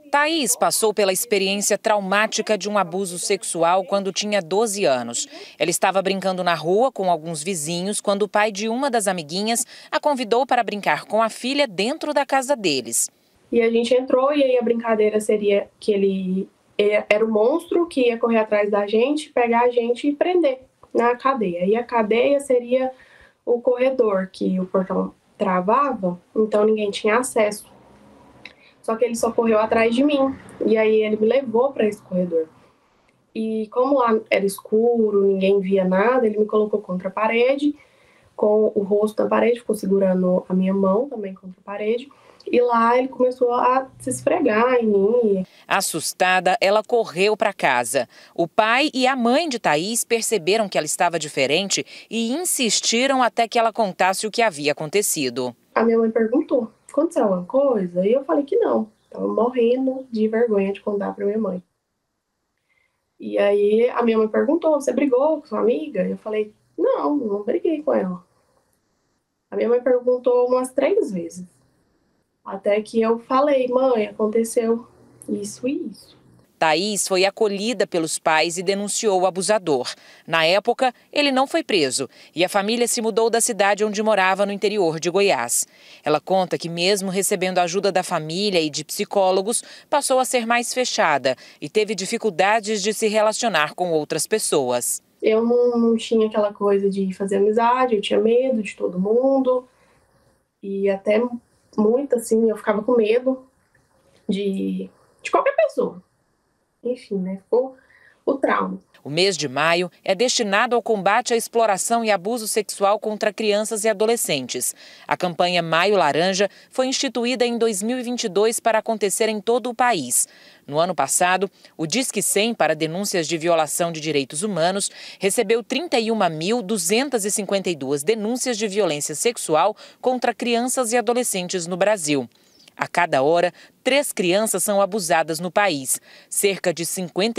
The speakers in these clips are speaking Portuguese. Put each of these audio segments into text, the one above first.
Thaís passou pela experiência traumática de um abuso sexual quando tinha 12 anos. Ela estava brincando na rua com alguns vizinhos quando o pai de uma das amiguinhas a convidou para brincar com a filha dentro da casa deles. E a gente entrou e aí a brincadeira seria que ele era o monstro que ia correr atrás da gente, pegar a gente e prender na cadeia. E a cadeia seria o corredor, que o portão travava, então ninguém tinha acesso. Só que ele só correu atrás de mim. E aí ele me levou para esse corredor. E como lá era escuro, ninguém via nada, ele me colocou contra a parede, com o rosto na parede, ficou segurando a minha mão também contra a parede. E lá ele começou a se esfregar em mim. Assustada, ela correu para casa. O pai e a mãe de Thaís perceberam que ela estava diferente e insistiram até que ela contasse o que havia acontecido. A minha mãe perguntou: aconteceu alguma coisa? E eu falei que não. Estava morrendo de vergonha de contar para minha mãe. E aí a minha mãe perguntou: você brigou com sua amiga? Eu falei: não briguei com ela. A minha mãe perguntou umas 3 vezes. Até que eu falei: mãe, aconteceu isso e isso. Thaís foi acolhida pelos pais e denunciou o abusador. Na época, ele não foi preso e a família se mudou da cidade onde morava no interior de Goiás. Ela conta que mesmo recebendo ajuda da família e de psicólogos, passou a ser mais fechada e teve dificuldades de se relacionar com outras pessoas. Eu não tinha aquela coisa de fazer amizade, eu tinha medo de todo mundo e até muito assim, eu ficava com medo de qualquer pessoa. Enfim, né? Ficou o trauma. O mês de maio é destinado ao combate à exploração e abuso sexual contra crianças e adolescentes. A campanha Maio Laranja foi instituída em 2022 para acontecer em todo o país. No ano passado, o Disque 100 para denúncias de violação de direitos humanos recebeu 31.252 denúncias de violência sexual contra crianças e adolescentes no Brasil. A cada hora, 3 crianças são abusadas no país. Cerca de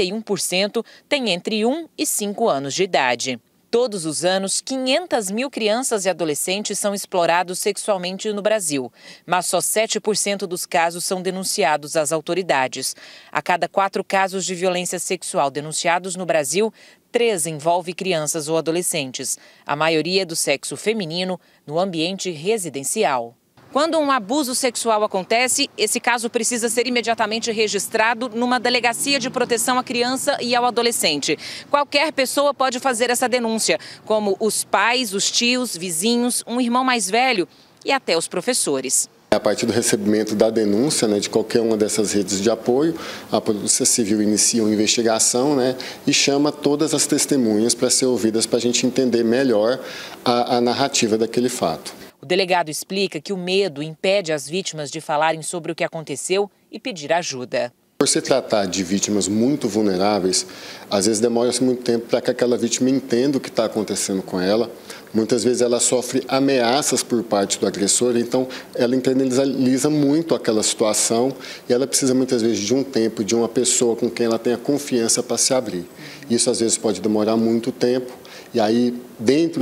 51% têm entre 1 e 5 anos de idade. Todos os anos, 500 mil crianças e adolescentes são explorados sexualmente no Brasil, mas só 7% dos casos são denunciados às autoridades. A cada 4 casos de violência sexual denunciados no Brasil, 3 envolvem crianças ou adolescentes, a maioria do sexo feminino, no ambiente residencial. Quando um abuso sexual acontece, esse caso precisa ser imediatamente registrado numa delegacia de proteção à criança e ao adolescente. Qualquer pessoa pode fazer essa denúncia, como os pais, os tios, vizinhos, um irmão mais velho e até os professores. A partir do recebimento da denúncia, de qualquer uma dessas redes de apoio, a Polícia Civil inicia uma investigação, e chama todas as testemunhas para ser ouvidas, para a gente entender melhor a narrativa daquele fato. O delegado explica que o medo impede as vítimas de falarem sobre o que aconteceu e pedir ajuda. Por se tratar de vítimas muito vulneráveis, às vezes demora-se muito tempo para que aquela vítima entenda o que está acontecendo com ela. Muitas vezes ela sofre ameaças por parte do agressor, então ela internaliza muito aquela situação e ela precisa muitas vezes de um tempo, de uma pessoa com quem ela tenha confiança para se abrir. Isso às vezes pode demorar muito tempo. E aí, dentro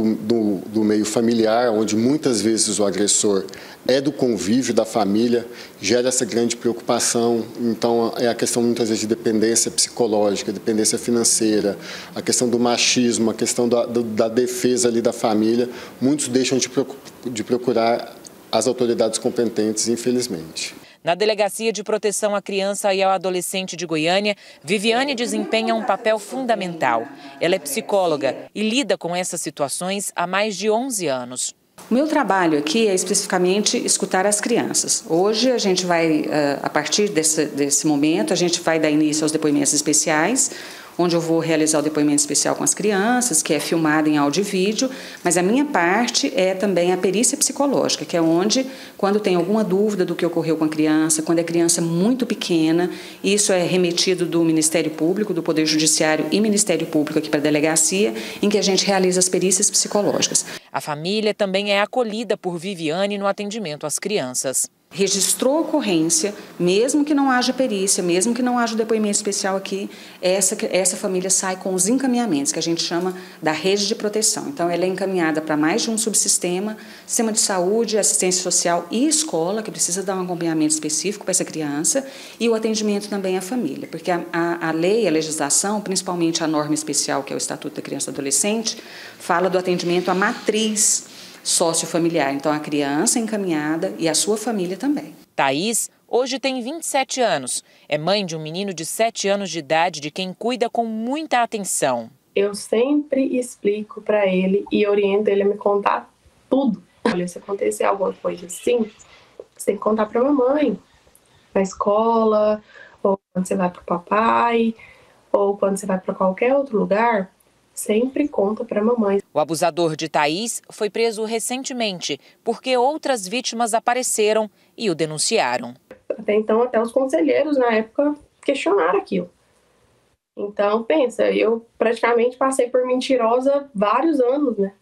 do meio familiar, onde muitas vezes o agressor é do convívio da família, gera essa grande preocupação. Então, é a questão muitas vezes de dependência psicológica, dependência financeira, a questão do machismo, a questão da defesa ali da família. Muitos deixam de procurar as autoridades competentes, infelizmente. Na Delegacia de Proteção à Criança e ao Adolescente de Goiânia, Viviane desempenha um papel fundamental. Ela é psicóloga e lida com essas situações há mais de 11 anos. O meu trabalho aqui é especificamente escutar as crianças. Hoje a gente vai, a partir desse momento, a gente vai dar início aos depoimentos especiais, onde eu vou realizar o depoimento especial com as crianças, que é filmado em áudio e vídeo, mas a minha parte é também a perícia psicológica, que é onde, quando tem alguma dúvida do que ocorreu com a criança, quando é criança muito pequena, isso é remetido do Ministério Público, do Poder Judiciário e Ministério Público aqui para a delegacia, em que a gente realiza as perícias psicológicas. A família também é acolhida por Viviane no atendimento às crianças. Registrou a ocorrência, mesmo que não haja perícia, mesmo que não haja depoimento especial aqui, essa família sai com os encaminhamentos, que a gente chama da rede de proteção. Então, ela é encaminhada para mais de um subsistema, sistema de saúde, assistência social e escola, que precisa dar um acompanhamento específico para essa criança, e o atendimento também à família, porque a lei, a legislação, principalmente a norma especial, que é o Estatuto da Criança e Adolescente, fala do atendimento à matriz sociofamiliar, então a criança é encaminhada e a sua família também. Thaís hoje tem 27 anos, é mãe de um menino de 7 anos de idade de quem cuida com muita atenção. Eu sempre explico para ele e oriento ele a me contar tudo. Olha, se acontecer alguma coisa assim, você tem que contar para a mamãe, na escola, ou quando você vai para o papai, ou quando você vai para qualquer outro lugar, sempre conta para a mamãe. O abusador de Thaís foi preso recentemente porque outras vítimas apareceram e o denunciaram. Até então, até os conselheiros na época questionaram aquilo. Então, pensa, eu praticamente passei por mentirosa vários anos, né?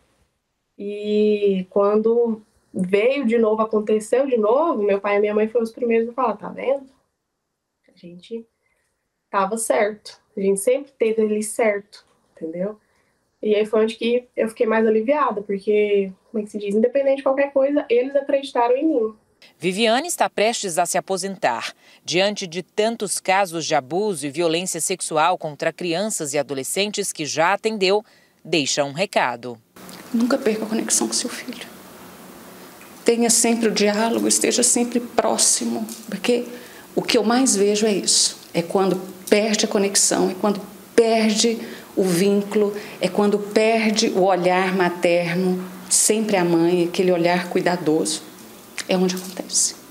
E quando veio de novo, aconteceu de novo, meu pai e minha mãe foram os primeiros a falar, tá vendo? A gente tava certo, a gente sempre teve ali certo, entendeu? E aí foi onde que eu fiquei mais aliviada, porque, como é que se diz, independente de qualquer coisa, eles acreditaram em mim. Viviane está prestes a se aposentar. Diante de tantos casos de abuso e violência sexual contra crianças e adolescentes que já atendeu, deixa um recado. Nunca perca a conexão com seu filho. Tenha sempre o diálogo, esteja sempre próximo, porque o que eu mais vejo é isso. É quando perde a conexão, é quando perde o vínculo, é quando perde o olhar materno, sempre a mãe, aquele olhar cuidadoso, é onde acontece.